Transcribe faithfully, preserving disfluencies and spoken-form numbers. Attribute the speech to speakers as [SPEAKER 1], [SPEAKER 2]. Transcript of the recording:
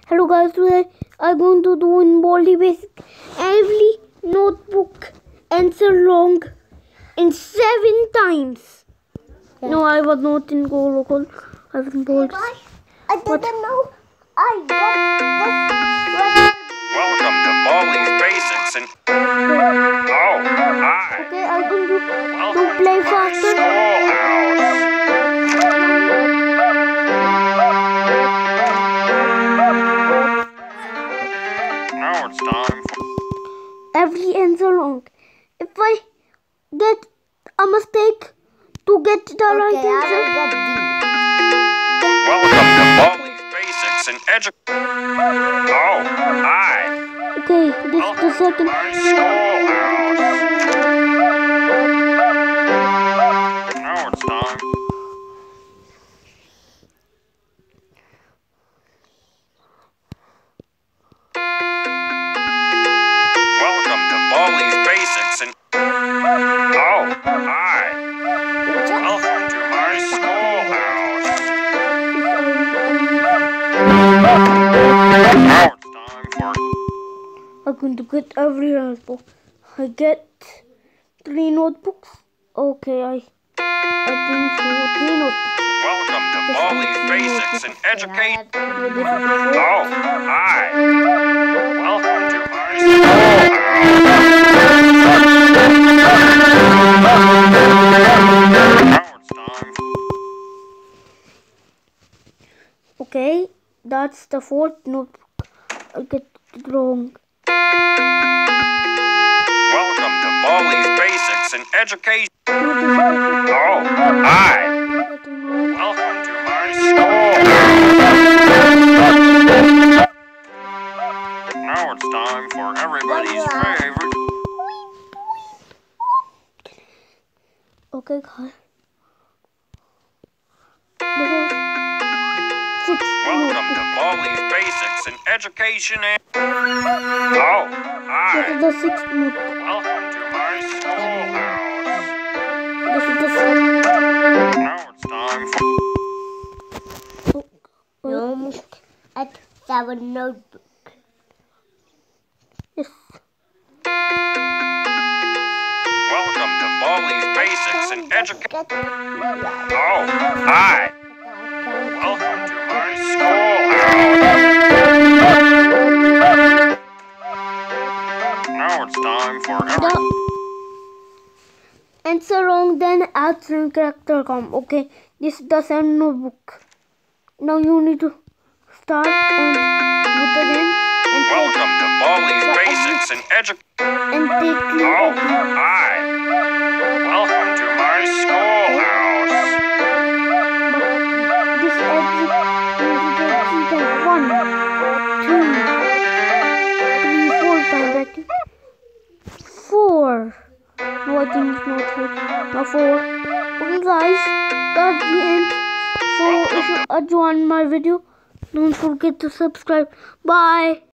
[SPEAKER 1] Hello guys, today I'm going to do in Baldis basic every notebook answer wrong in seven times. Yeah. No, I was not in go local. I was in Baldis.
[SPEAKER 2] Hey I didn't what? know I got this.
[SPEAKER 3] Welcome to Baldis Basics and oh, hi.
[SPEAKER 1] Okay, I'm going to, to play faster.
[SPEAKER 3] Now it's time for
[SPEAKER 1] every answer wrong. If I get a mistake to get the
[SPEAKER 2] okay,
[SPEAKER 1] right answer,
[SPEAKER 2] I will get
[SPEAKER 3] welcome to Baldis Basics and Edu. Oh, hi.
[SPEAKER 1] okay, this is the second.
[SPEAKER 3] My schoolhouse. Now it's time. Welcome to Baldis Basics and oh, hi. Welcome to my schoolhouse. Now it's time for
[SPEAKER 1] I'm going to get every notebook. I get three notebooks. Okay, I I think so. Three notebooks.
[SPEAKER 3] welcome to
[SPEAKER 1] Yes,
[SPEAKER 3] Baldis
[SPEAKER 1] I
[SPEAKER 3] Basics and Educate.
[SPEAKER 2] this.
[SPEAKER 3] Oh, hi. Welcome to my schoolhouse. Now it's time.
[SPEAKER 1] Okay, that's the fourth notebook. I get it wrong.
[SPEAKER 3] Welcome to Baldis Basics and Education.
[SPEAKER 1] Not the
[SPEAKER 3] Oh, hi.
[SPEAKER 1] second one.
[SPEAKER 3] Welcome to my schoolhouse. Now it's time for everybody's favorite.
[SPEAKER 1] Okay, guys. This is six
[SPEAKER 3] Welcome to
[SPEAKER 1] notebook.
[SPEAKER 3] Baldis Basics and Education and oh,
[SPEAKER 1] This
[SPEAKER 3] hi.
[SPEAKER 1] is the sixth notebook.
[SPEAKER 3] Welcome to my schoolhouse.
[SPEAKER 1] This is the seventh.
[SPEAKER 3] Now it's time for
[SPEAKER 1] Oh,
[SPEAKER 2] You almost at seven notebook.
[SPEAKER 1] yes.
[SPEAKER 3] welcome to Baldis Basics and Education.
[SPEAKER 2] Get
[SPEAKER 3] Oh, hi. Welcome to my schoolhouse. Now it's time for every
[SPEAKER 1] The answer wrong, then add some character come. Okay, this is the seventh notebook. Now you need to start and put again and take
[SPEAKER 3] welcome to Baldis Basics and Education.
[SPEAKER 1] and take
[SPEAKER 3] Oh,
[SPEAKER 1] clear exit.
[SPEAKER 3] hi. Welcome to my schoolhouse.
[SPEAKER 1] But this exit you need to take three times. One, two, three, four times. I think four. No, I think it's not four. No, four. Okay, guys, that's the end. So if you enjoyed my video, don't forget to subscribe. Bye.